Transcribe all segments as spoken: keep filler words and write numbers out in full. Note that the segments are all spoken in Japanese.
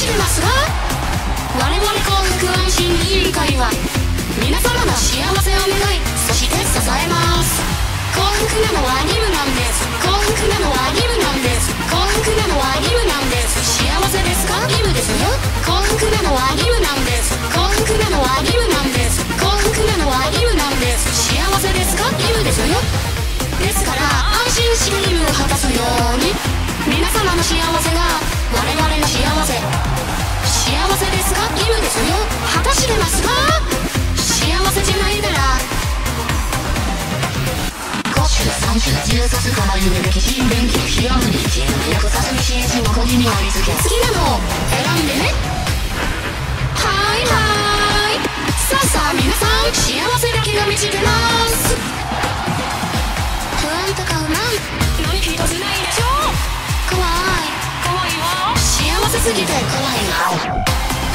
してますが、我々幸福安心委員会は皆様の幸せを願い、そして支えます。幸福なのは義務なんです。幸福なのは義務なんです。幸福なのは義務なんです。幸せですか？義務ですよ。幸福なのは義務なんです。幸福なのは義務なんです。幸福なのは義務なんです。幸せですか？義務ですよ。ですから安心して義務を果たすように、皆様の幸せが我々の幸せ。幸せですか？義務ですよ。果たしてますか？幸せじゃないならさん種重卒かまゆめ歴史勉強ひらむにチーム役さすみしえじのこぎにありつけ、好きなのを選んでね。はいはい、さあさあ皆さん、幸せだけが満ちてます。不安とか不満何一つないでしょ。怖い怖いわ、幸せすぎて怖いわ。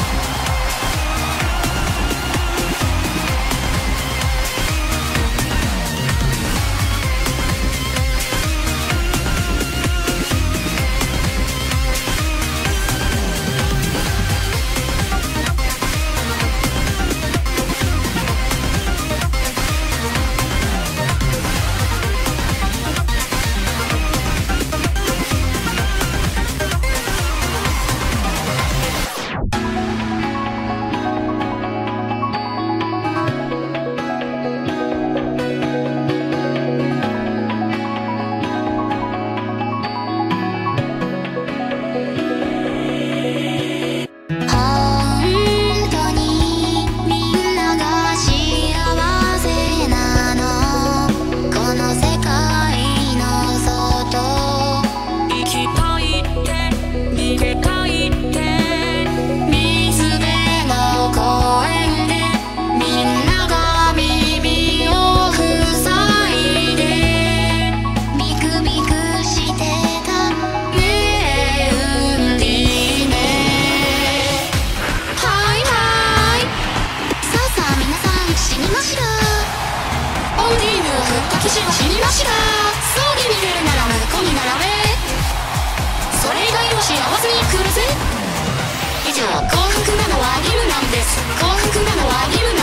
騎士を死にました。葬儀に出るなら向こうに並べ、それ以外を幸せに来るぜ。以上、幸福なのは義務なんです。幸福なのは義務なんです。